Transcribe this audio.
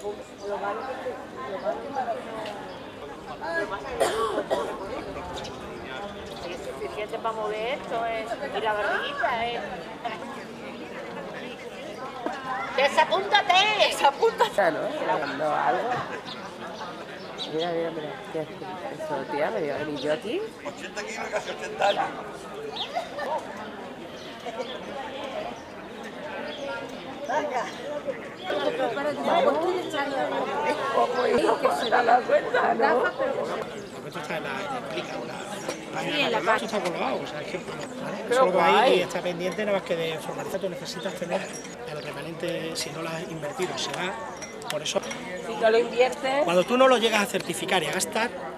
Lo malo que es suficiente para mover esto, y la barriguita es... ¡Desapúntate! ¡Desapúntate! ¿No? Grabando algo. Mira, mira, mira. ¿Qué es eso, tía? ¿Me dio ni yo aquí? 80 kilos, casi 80 años. Que se da la cuenta, ¿no? Esto está en la página, esto está colgado, o sea, es que Pero solo va ahí guay. y está pendiente, nada más que de formalizar. Tú necesitas tener el remanente, si no lo has invertido, se va. Por eso, Si no lo inviertes... cuando tú no lo llegas a certificar y a gastar,